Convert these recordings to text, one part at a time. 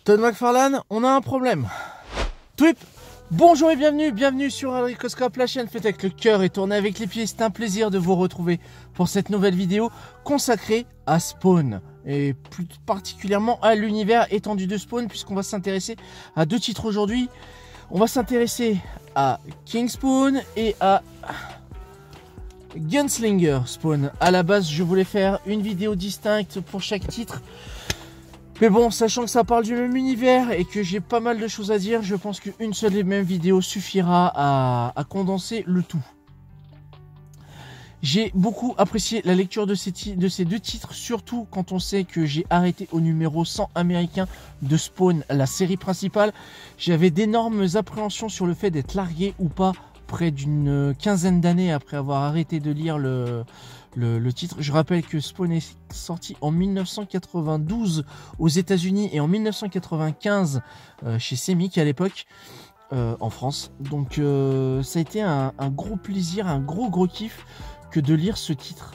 Todd McFarlane, on a un problème. Twip, bonjour et bienvenue sur Adricoscope, la chaîne faite avec le cœur et tournée avec les pieds. C'est un plaisir de vous retrouver pour cette nouvelle vidéo consacrée à Spawn. Et plus particulièrement à l'univers étendu de Spawn, puisqu'on va s'intéresser à deux titres aujourd'hui. On va s'intéresser à King Spawn et à Gunslinger Spawn. À la base, je voulais faire une vidéo distincte pour chaque titre. Mais bon, sachant que ça parle du même univers et que j'ai pas mal de choses à dire, je pense qu'une seule et même vidéo suffira à condenser le tout. J'ai beaucoup apprécié la lecture de ces deux titres, surtout quand on sait que j'ai arrêté au numéro 100 américain de Spawn, la série principale. J'avais d'énormes appréhensions sur le fait d'être largué ou pas près d'une quinzaine d'années après avoir arrêté de lire le titre. Je rappelle que Spawn est sorti en 1992 aux États-Unis et en 1995 chez Semic à l'époque en France. Donc ça a été un gros plaisir, un gros kiff que de lire ce titre.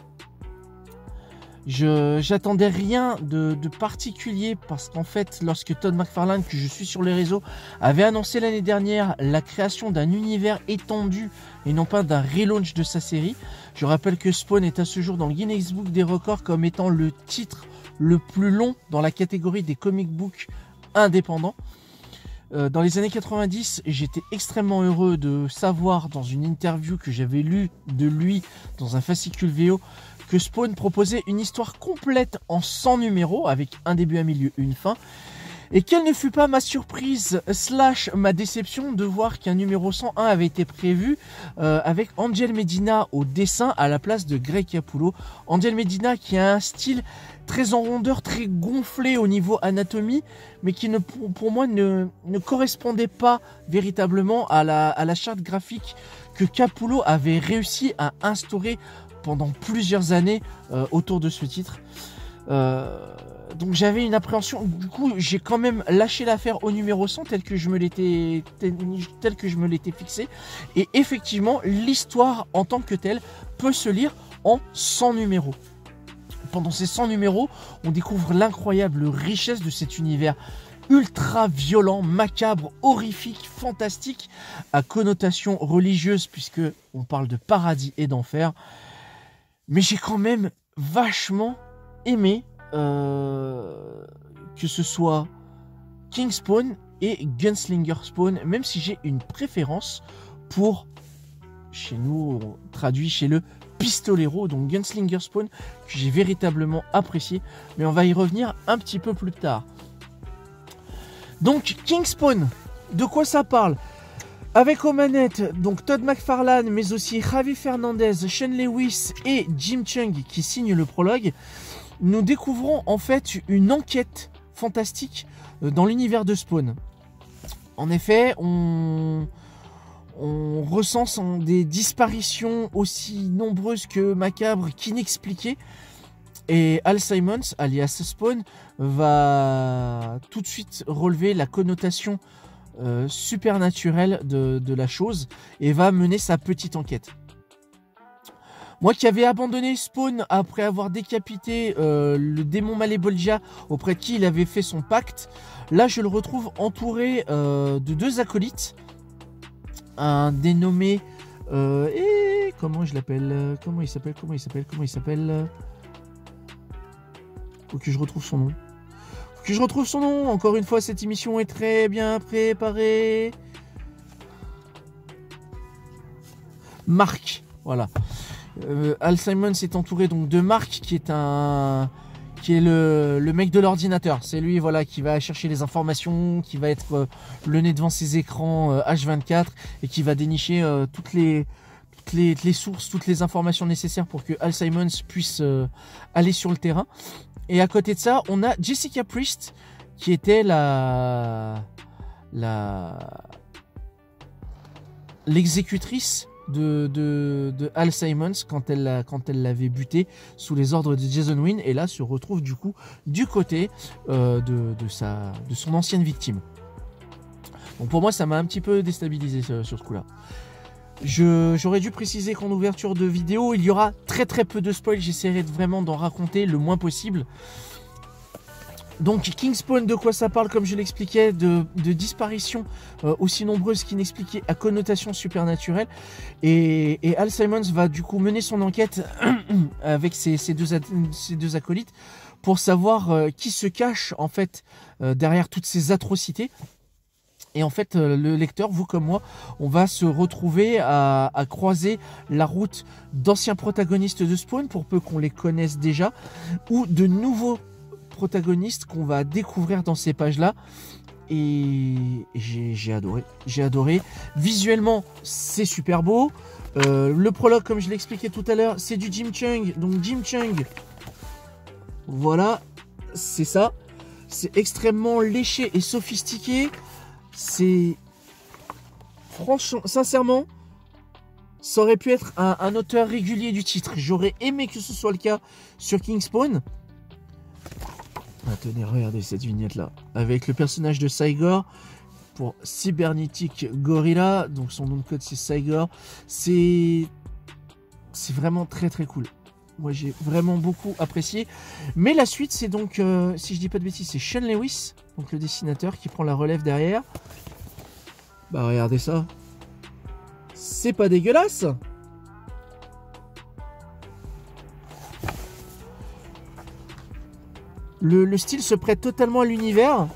J'attendais rien de particulier parce qu'en fait, lorsque Todd McFarlane, que je suis sur les réseaux, avait annoncé l'année dernière la création d'un univers étendu et non pas d'un relaunch de sa série, je rappelle que Spawn est à ce jour dans le Guinness Book des records comme étant le titre le plus long dans la catégorie des comic books indépendants. Dans les années 90, j'étais extrêmement heureux de savoir dans une interview que j'avais lue de lui dans un fascicule VO que Spawn proposait une histoire complète en 100 numéros avec un début, un milieu, une fin. Et quelle ne fut pas ma surprise / ma déception de voir qu'un numéro 101 avait été prévu avec Angel Medina au dessin à la place de Greg Capullo. Angel Medina qui a un style très en rondeur, très gonflé au niveau anatomie, mais qui pour moi ne correspondait pas véritablement à la charte graphique que Capullo avait réussi à instaurer pendant plusieurs années autour de ce titre. Donc j'avais une appréhension, du coup j'ai quand même lâché l'affaire au numéro 100 tel que je me l'étais fixé. Et effectivement, l'histoire en tant que telle peut se lire en 100 numéros. Pendant ces 100 numéros, on découvre l'incroyable richesse de cet univers ultra violent, macabre, horrifique, fantastique, à connotation religieuse puisque on parle de paradis et d'enfer. Mais j'ai quand même vachement aimé que ce soit King Spawn et Gunslinger Spawn, même si j'ai une préférence pour, chez nous on traduit chez le pistolero, donc Gunslinger Spawn, que j'ai véritablement apprécié, mais on va y revenir un petit peu plus tard. Donc King Spawn, de quoi ça parle? Avec aux manettes, donc Todd McFarlane, mais aussi Javi Fernandez, Sean Lewis et Jim Cheung qui signent le prologue, nous découvrons en fait une enquête fantastique dans l'univers de Spawn. En effet, on recense des disparitions aussi nombreuses que macabres qu'inexpliquées. Et Al Simmons, alias Spawn, va tout de suite relever la connotation supernaturelle de la chose et va mener sa petite enquête. Moi qui avais abandonné Spawn après avoir décapité le démon Malebolgia auprès de qui il avait fait son pacte, là je le retrouve entouré de deux acolytes. Un dénommé... comment je l'appelle? Comment il s'appelle? Faut que je retrouve son nom. Encore une fois, cette émission est très bien préparée. Marc, voilà. Al Simmons est entouré donc de Marc qui est le mec de l'ordinateur. C'est lui, voilà, qui va chercher les informations, qui va être le nez devant ses écrans H24 et qui va dénicher toutes les sources, toutes les informations nécessaires pour que Al Simmons puisse aller sur le terrain. Et à côté de ça, on a Jessica Priest qui était l'exécutrice de Al Simmons quand elle l'avait buté sous les ordres de Jason Wynn, et là se retrouve du coup du côté de son ancienne victime. Donc pour moi ça m'a un petit peu déstabilisé sur ce coup là. J'aurais dû préciser qu'en ouverture de vidéo il y aura très peu de spoil, j'essaierai vraiment d'en raconter le moins possible. Donc Kingspawn, de quoi ça parle? Comme je l'expliquais, de disparitions aussi nombreuses qu'inexpliquées à connotation supernaturelle. Et Al Simmons va du coup mener son enquête avec ses deux acolytes pour savoir qui se cache en fait derrière toutes ces atrocités. Et en fait, le lecteur, vous comme moi, on va se retrouver à croiser la route d'anciens protagonistes de Spawn, pour peu qu'on les connaisse déjà, ou de nouveaux protagonistes qu'on va découvrir dans ces pages-là. Et j'ai adoré. Visuellement, c'est super beau. Le prologue, comme je l'expliquais tout à l'heure, c'est du Jim Cheung. Donc Jim Cheung, voilà, c'est ça. C'est extrêmement léché et sophistiqué. C'est... Franchement, sincèrement, ça aurait pu être un auteur régulier du titre. J'aurais aimé que ce soit le cas sur Kingspawn. Ah, tenez, regardez cette vignette-là. Avec le personnage de Cygor pour Cybernetic Gorilla. Donc son nom de code, c'est Cygor. C'est vraiment très très cool. Moi, j'ai vraiment beaucoup apprécié. Mais la suite, c'est donc, si je dis pas de bêtises, c'est Sean Lewis, donc le dessinateur, qui prend la relève derrière. Bah, regardez ça. C'est pas dégueulasse. Le style se prête totalement à l'univers.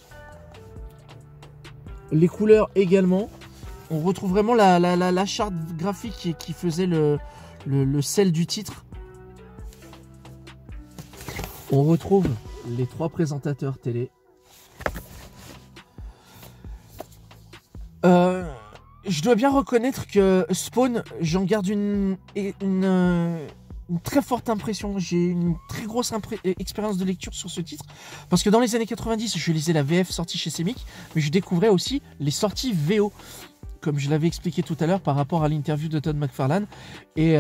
Les couleurs également. On retrouve vraiment la charte graphique qui faisait le sel du titre. On retrouve les 3 présentateurs télé. Je dois bien reconnaître que Spawn, j'en garde une très forte impression. J'ai une très grosse expérience de lecture sur ce titre. Parce que dans les années 90, je lisais la VF sortie chez Semic, mais je découvrais aussi les sorties VO. Comme je l'avais expliqué tout à l'heure par rapport à l'interview de Todd McFarlane. Et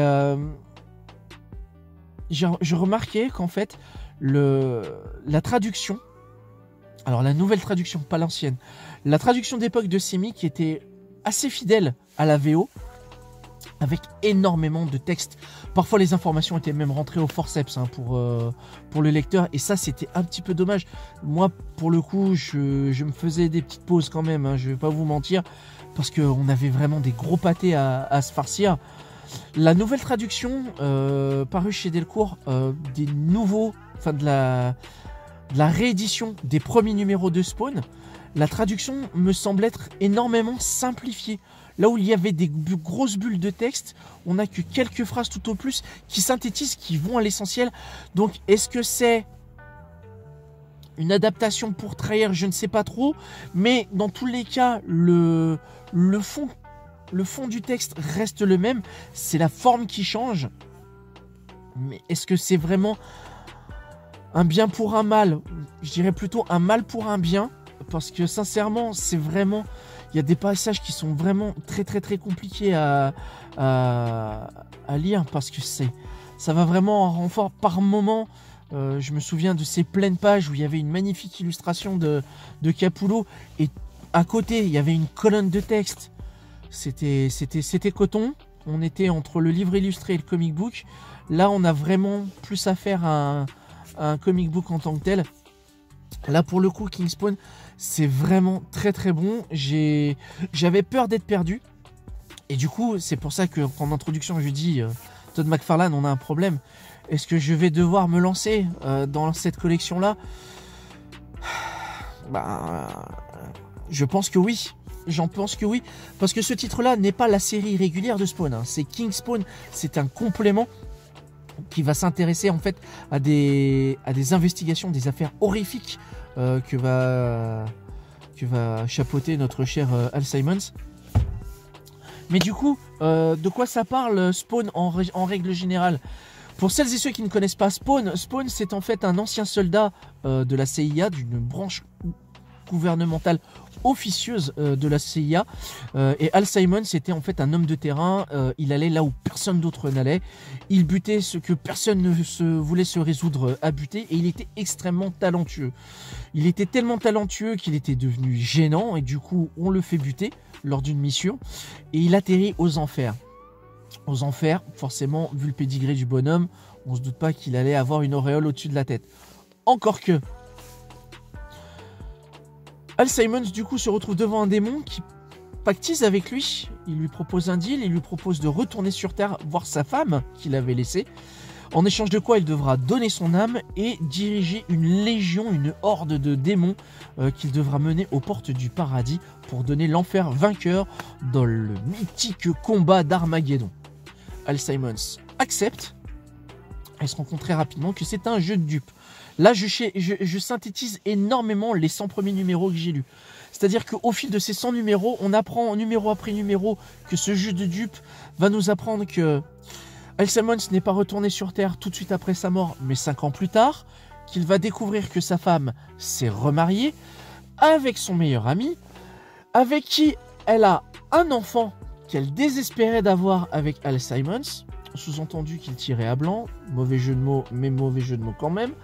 je remarquais qu'en fait, la traduction, alors la nouvelle traduction, pas l'ancienne, la traduction d'époque de Semic était assez fidèle à la VO, avec énormément de textes. Parfois les informations étaient même rentrées au forceps pour le lecteur, et ça c'était un petit peu dommage. Moi pour le coup je me faisais des petites pauses quand même, je vais pas vous mentir, parce qu'on avait vraiment des gros pâtés à se farcir. La nouvelle traduction parue chez Delcourt, des nouveaux, enfin de la réédition des premiers numéros de Spawn, la traduction me semble être énormément simplifiée. Là où il y avait des grosses bulles de texte, on n'a que quelques phrases tout au plus qui synthétisent, qui vont à l'essentiel. Donc est-ce que c'est une adaptation pour trahir? Je ne sais pas trop. Mais dans tous les cas, le fond du texte reste le même. C'est la forme qui change. Mais est-ce que c'est vraiment un bien pour un mal? Je dirais plutôt un mal pour un bien. Parce que sincèrement, c'est vraiment... Il y a des passages qui sont vraiment très très très compliqués à lire. Parce que ça va vraiment en renfort par moment. Je me souviens de ces pleines pages où il y avait une magnifique illustration de Capullo. Et à côté, il y avait une colonne de texte. C'était coton. On était entre le livre illustré et le comic book. Là, on a vraiment plus affaire à un comic book en tant que tel. Là, pour le coup, Kingspawn, c'est vraiment très très bon. J'avais peur d'être perdu. Et du coup, c'est pour ça qu'en introduction, je dis Todd McFarlane, on a un problème. Est-ce que je vais devoir me lancer dans cette collection-là? Je pense que oui. J'en pense que oui. Parce que ce titre-là n'est pas la série régulière de Spawn. C'est Kingspawn. C'est un complément qui va s'intéresser en fait à des investigations, des affaires horrifiques que va chapeauter notre cher Al Simmons. Mais du coup, de quoi ça parle Spawn en règle générale? Pour celles et ceux qui ne connaissent pas Spawn, c'est en fait un ancien soldat de la CIA, d'une branche gouvernementale officieuse de la CIA, et Al Simmons était en fait un homme de terrain. Il allait là où personne d'autre n'allait, il butait ce que personne ne voulait se résoudre à buter, et il était extrêmement talentueux. Il était tellement talentueux qu'il était devenu gênant, et du coup on le fait buter lors d'une mission, et il atterrit aux enfers. Aux enfers, forcément, vu le pédigré du bonhomme, on se doute pas qu'il allait avoir une auréole au-dessus de la tête. Encore que, Al Simons du coup se retrouve devant un démon qui pactise avec lui. Il lui propose un deal, il lui propose de retourner sur Terre voir sa femme qu'il avait laissée. En échange de quoi il devra donner son âme et diriger une légion, une horde de démons qu'il devra mener aux portes du paradis pour donner l'enfer vainqueur dans le mythique combat d'Armageddon. Al Simons accepte et se rend compte très rapidement que c'est un jeu de dupes. Là, je synthétise énormément les 100 premiers numéros que j'ai lus. C'est-à-dire qu'au fil de ces 100 numéros, on apprend numéro après numéro que ce jeu de dupes va nous apprendre que Al Simons n'est pas retourné sur Terre tout de suite après sa mort, mais 5 ans plus tard, qu'il va découvrir que sa femme s'est remariée avec son meilleur ami, avec qui elle a un enfant qu'elle désespérait d'avoir avec Al Simons, sous-entendu qu'il tirait à blanc, mauvais jeu de mots, mais mauvais jeu de mots quand même,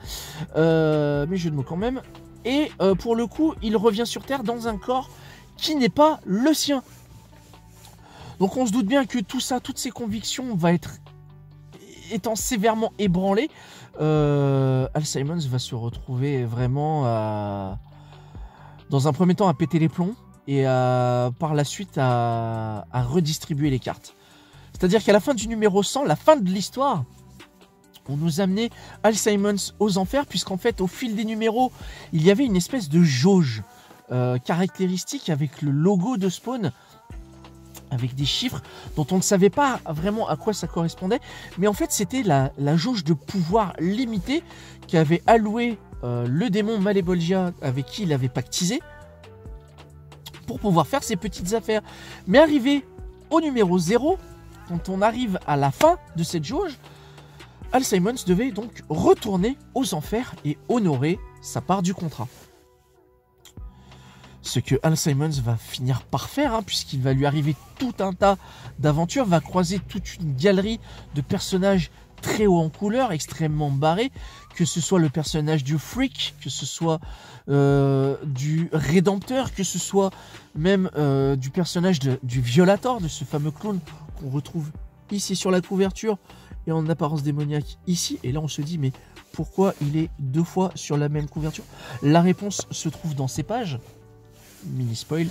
et pour le coup, il revient sur Terre dans un corps qui n'est pas le sien. Donc on se doute bien que tout ça, toutes ces convictions étant sévèrement ébranlées, Al Simons va se retrouver vraiment dans un premier temps à péter les plombs et par la suite à redistribuer les cartes. C'est-à-dire qu'à la fin du numéro 100, la fin de l'histoire, on nous amenait Al Simons aux enfers, puisqu'en fait, au fil des numéros, il y avait une espèce de jauge caractéristique avec le logo de Spawn, avec des chiffres dont on ne savait pas vraiment à quoi ça correspondait. Mais en fait, c'était la jauge de pouvoir limitée qu'avait alloué le démon Malebolgia avec qui il avait pactisé pour pouvoir faire ses petites affaires. Mais arrivé au numéro 0, quand on arrive à la fin de cette jauge, Al Simons devait donc retourner aux enfers et honorer sa part du contrat. Ce que Al Simons va finir par faire, puisqu'il va lui arriver tout un tas d'aventures, va croiser toute une galerie de personnages très haut en couleur, extrêmement barrés, que ce soit le personnage du Freak, que ce soit du Rédempteur, que ce soit même du personnage du Violator, de ce fameux clown qu'on retrouve ici sur la couverture et en apparence démoniaque ici. Et là on se dit mais pourquoi il est 2 fois sur la même couverture? La réponse se trouve dans ces pages. Mini spoil.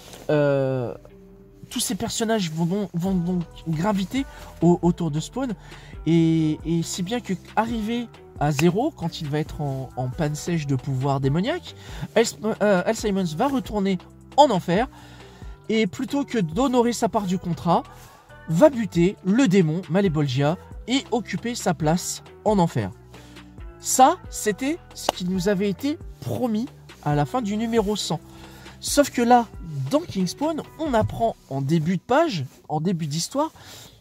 Tous ces personnages vont donc graviter autour de Spawn. Et si bien que arrivé à 0, quand il va être en panne sèche de pouvoir démoniaque, Al Simons va retourner en enfer. Et plutôt que d'honorer sa part du contrat, va buter le démon Malebolgia et occuper sa place en enfer. Ça, c'était ce qui nous avait été promis à la fin du numéro 100. Sauf que là, dans Kingspawn, on apprend en début de page, en début d'histoire,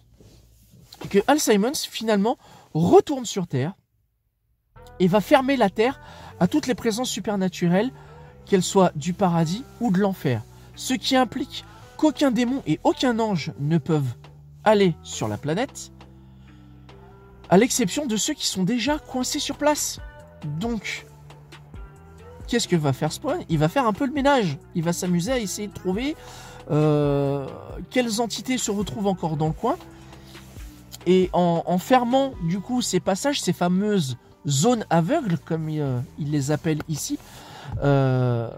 que Al Simons, finalement, retourne sur Terre et va fermer la Terre à toutes les présences supernaturelles, qu'elles soient du paradis ou de l'enfer. Ce qui implique qu'aucun démon et aucun ange ne peuvent aller sur la planète, à l'exception de ceux qui sont déjà coincés sur place. Donc, qu'est-ce que va faire Spawn? Il va faire un peu le ménage. Il va s'amuser à essayer de trouver quelles entités se retrouvent encore dans le coin. Et en fermant du coup ces passages, ces fameuses zones aveugles, comme il les appelle ici, il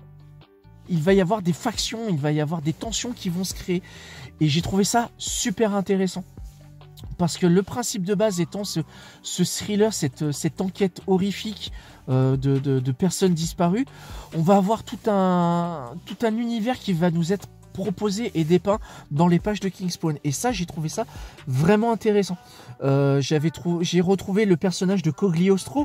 va y avoir des factions, il va y avoir des tensions qui vont se créer. Et j'ai trouvé ça super intéressant. Parce que le principe de base étant ce thriller, cette enquête horrifique de personnes disparues, on va avoir tout un univers qui va nous être proposé et dépeint dans les pages de Kingspawn. Et ça, j'ai trouvé ça vraiment intéressant. J'ai retrouvé le personnage de Cogliostro,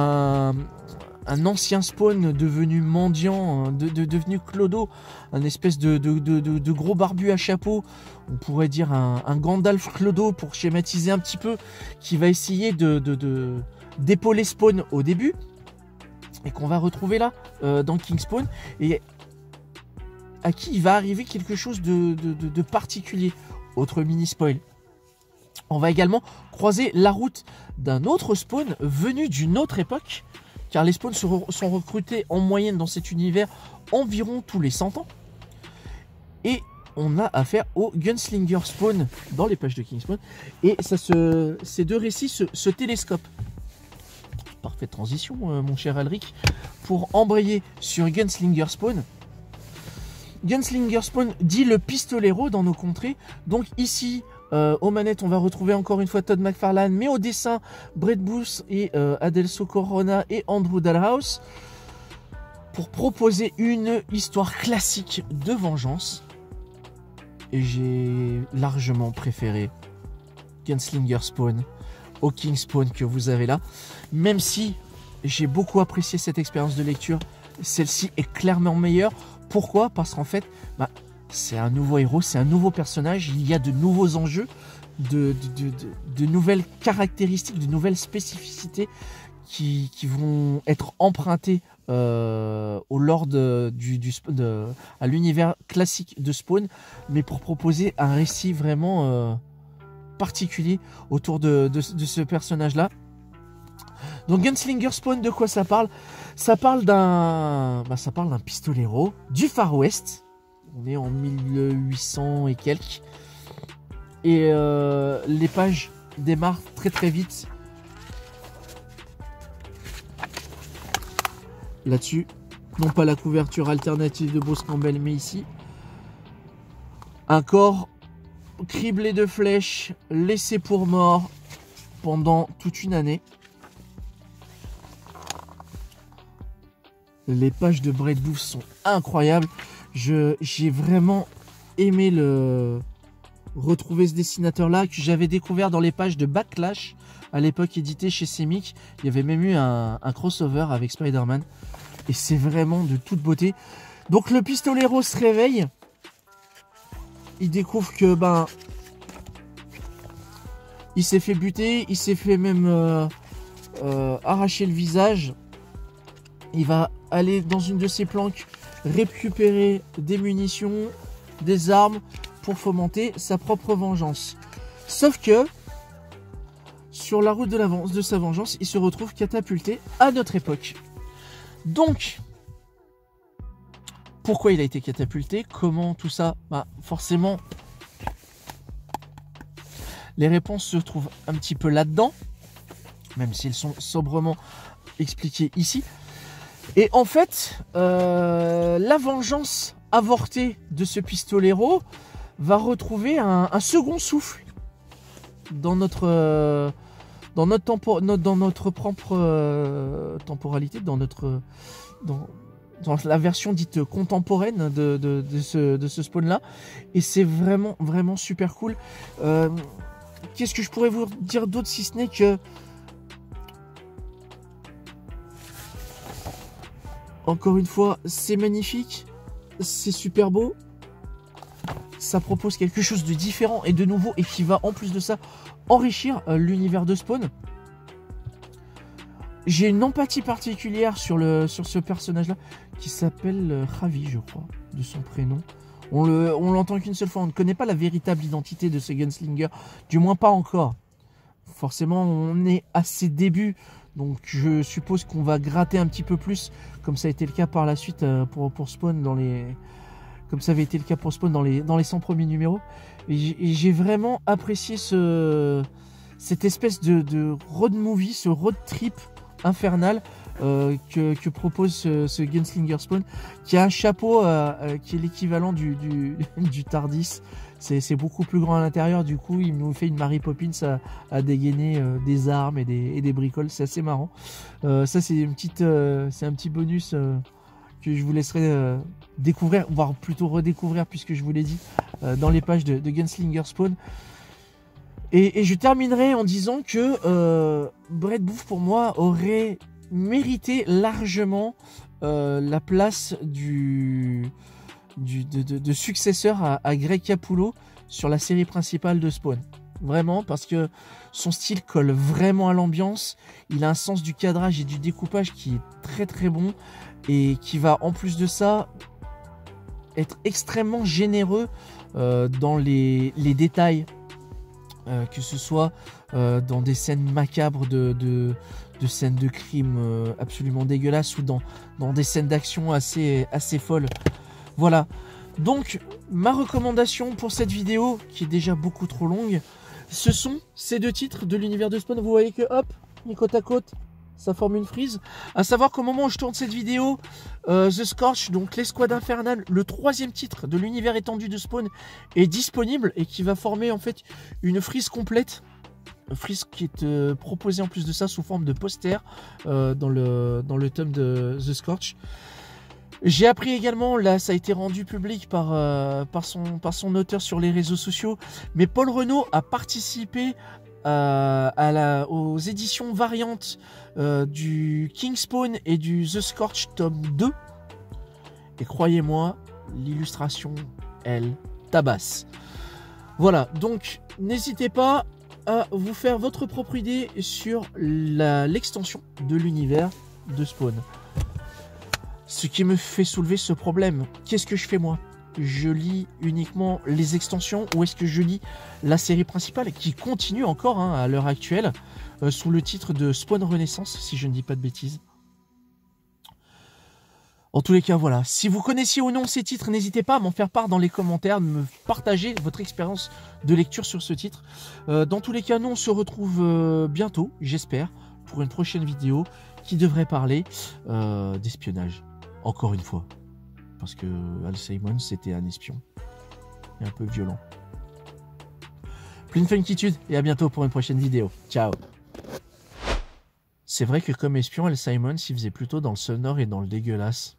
un ancien Spawn devenu mendiant, devenu clodo, un espèce de gros barbu à chapeau, on pourrait dire un Gandalf clodo pour schématiser un petit peu, qui va essayer d'épauler Spawn au début, et qu'on va retrouver là, dans Kingspawn, et à qui il va arriver quelque chose de particulier. Autre mini-spoil. On va également croiser la route d'un autre Spawn venu d'une autre époque, car les spawns sont recrutés en moyenne dans cet univers environ tous les 100 ans. Et on a affaire au Gunslinger Spawn dans les pages de Kingspawn. Et ces deux récits se télescopent. parfaite transition, mon cher Alric, pour embrayer sur Gunslinger Spawn. Gunslinger Spawn dit le pistolero dans nos contrées. Donc ici, aux manettes, on va retrouver encore une fois Todd McFarlane, mais au dessin, Brett Booth et Adelso Corona et Andrew Dalhouse, pour proposer une histoire classique de vengeance. Et j'ai largement préféré Gunslinger Spawn au King Spawn que vous avez là. Même si j'ai beaucoup apprécié cette expérience de lecture, celle-ci est clairement meilleure. Pourquoi? Parce qu'en fait, c'est un nouveau héros, c'est un nouveau personnage, il y a de nouveaux enjeux, de nouvelles caractéristiques, de nouvelles spécificités qui vont être empruntées au lore à l'univers classique de Spawn, mais pour proposer un récit vraiment particulier autour de ce personnage-là. Donc Gunslinger Spawn, de quoi ça parle? Ça parle d'un pistolero du Far West. On est en 1800 et quelques. Et les pages démarrent très très vite. Là-dessus, non pas la couverture alternative de Bruce Campbell, mais ici, un corps criblé de flèches, laissé pour mort pendant toute une année. Les pages de Brett Booth sont incroyables. J'ai vraiment aimé retrouver ce dessinateur-là, que j'avais découvert dans les pages de Backlash, à l'époque édité chez Semic. Il y avait même eu un crossover avec Spider-Man. Et c'est vraiment de toute beauté. Donc le pistolero se réveille. Il découvre que il s'est fait buter. Il s'est fait même arracher le visage. Il va aller dans une de ses planques récupérer des munitions, des armes pour fomenter sa propre vengeance. Sauf que sur la route de sa vengeance, il se retrouve catapulté à notre époque. Donc, pourquoi il a été catapulté? Comment tout ça? Forcément, les réponses se trouvent un petit peu là-dedans, même si elles sont sobrement expliquées ici. Et en fait, la vengeance avortée de ce pistolero va retrouver un second souffle dans notre propre temporalité, dans la version dite contemporaine de ce spawn-là. Et c'est vraiment, vraiment super cool. Qu'est-ce que je pourrais vous dire d'autre si ce n'est que... Encore une fois, c'est magnifique, c'est super beau, ça propose quelque chose de différent et de nouveau et qui va en plus de ça enrichir l'univers de Spawn. J'ai une empathie particulière sur ce personnage-là qui s'appelle Ravi, je crois, de son prénom. On l'entend qu'une seule fois, on ne connaît pas la véritable identité de ce gunslinger, du moins pas encore. Forcément, on est à ses débuts. Donc je suppose qu'on va gratter un petit peu plus, comme ça a été le cas par la suite pour Spawn comme ça avait été le cas pour Spawn dans les 100 premiers numéros. Et j'ai vraiment apprécié cette espèce de road movie, ce road trip infernal que propose ce Gunslinger Spawn, qui a un chapeau qui est l'équivalent du TARDIS. C'est beaucoup plus grand à l'intérieur, du coup il nous fait une Mary Poppins à dégainer des armes et des bricoles, c'est assez marrant. Ça c'est un petit bonus que je vous laisserai découvrir, voire plutôt redécouvrir puisque je vous l'ai dit, dans les pages de Gunslinger Spawn. Et je terminerai en disant que Brett Booth pour moi aurait mérité largement la place de successeur à Greg Capullo sur la série principale de Spawn. Vraiment, parce que son style colle vraiment à l'ambiance. Il a un sens du cadrage et du découpage qui est très très bon et qui va en plus de ça être extrêmement généreux dans les détails, que ce soit dans des scènes macabres de scènes de crime absolument dégueulasses ou dans des scènes d'action assez folles. Voilà, donc ma recommandation pour cette vidéo, qui est déjà beaucoup trop longue, ce sont ces deux titres de l'univers de Spawn. Vous voyez que hop, mis côte à côte, ça forme une frise. À savoir qu'au moment où je tourne cette vidéo, The Scorch, donc l'escouade infernale, le 3e titre de l'univers étendu de Spawn, est disponible et qui va former en fait une frise complète. Une frise qui est proposée en plus de ça sous forme de poster dans le tome de The Scorch. J'ai appris également, là ça a été rendu public par son auteur sur les réseaux sociaux, mais Paul Renaud a participé aux éditions variantes du King Spawn et du The Scorch tome 2. Et croyez-moi, l'illustration, elle tabasse. Voilà, donc n'hésitez pas à vous faire votre propre idée sur l'extension de l'univers de Spawn. Ce qui me fait soulever ce problème, qu'est-ce que je fais moi? Je lis uniquement les extensions ou est-ce que je lis la série principale qui continue encore à l'heure actuelle sous le titre de Spawn Renaissance, si je ne dis pas de bêtises. En tous les cas, voilà. Si vous connaissiez ou non ces titres, n'hésitez pas à m'en faire part dans les commentaires, de me partager votre expérience de lecture sur ce titre. Dans tous les cas, nous on se retrouve bientôt, j'espère, pour une prochaine vidéo qui devrait parler d'espionnage. Encore une fois. Parce que Al Simon, c'était un espion. Et un peu violent. Pleine funkitude et à bientôt pour une prochaine vidéo. Ciao. C'est vrai que comme espion, Al Simon s'y faisait plutôt dans le sonore et dans le dégueulasse.